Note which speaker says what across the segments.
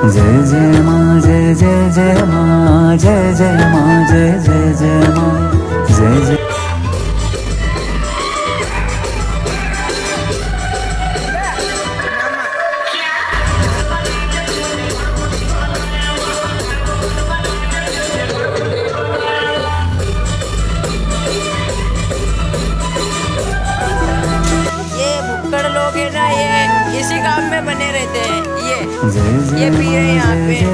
Speaker 1: जय जय माँ जय जय जय माँ जय जय माँ जय जय जय माँ जय जय।
Speaker 2: ये भुक्कड़ लोग है ना, ये इसी काम में बने रहते हैं। ये पी रहे हैं यहाँ पे।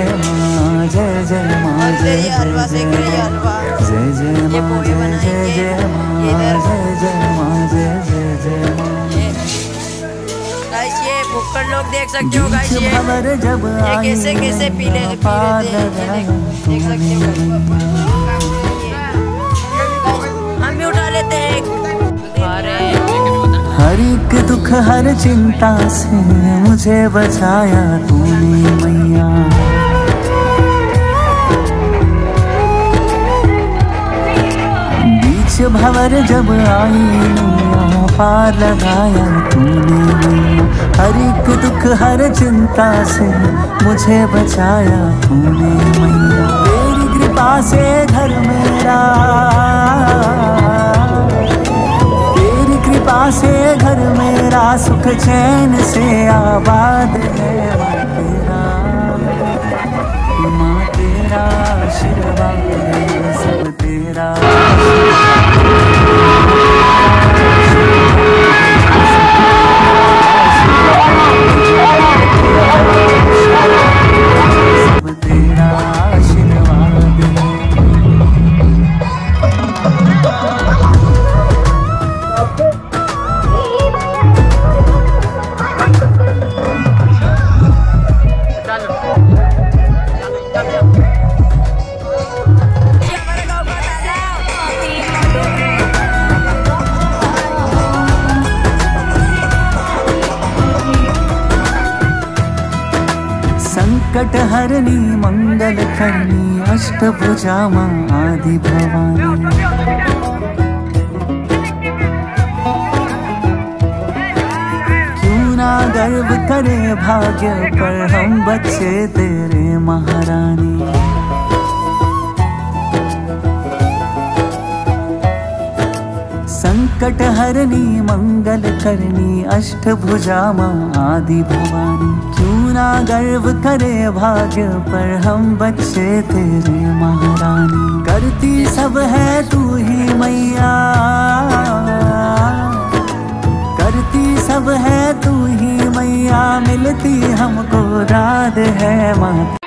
Speaker 2: और ये हलवा सेक रहे हैं, हलवा। ये पोहे बनाएंगे इधर। गाइस ये भुक्कड़ लोग देख सकते हो गाइस, ये कैसे कैसे पी लेते हैं, देख सकते हो। हम भी उठा लेते हैं, खा रहे हैं।
Speaker 1: हर एक दुख हर चिंता से मुझे बचाया तूने मैया। बीच भंवर जब आई मैया, पार लगाया तूने मैया। हर एक दुख हर चिंता से मुझे बचाया तूने मैया। तेरी कृपा से घर मेरा, कृपा से घर मेरा सुख चैन से आबाद है। माँ तेरा आशीर्वाद है, सब तेरा सब तेरा आशीर्वाद है। संकट हरनी मंगल करनी अष्टभुजा माँ आदि भवानी। क्यों ना गर्व करे भाग्य पर हम बच्चे तेरे महारानी। संकट हरनी मंगल करनी अष्टभुजा माँ आदि भवानी। क्यों ना गर्व करे भाग्य पर हम बच्चे तेरे महारानी। करती सब है तू ही मैया, करती सब है तू ही मैया। मिलती हमको रात है माँ।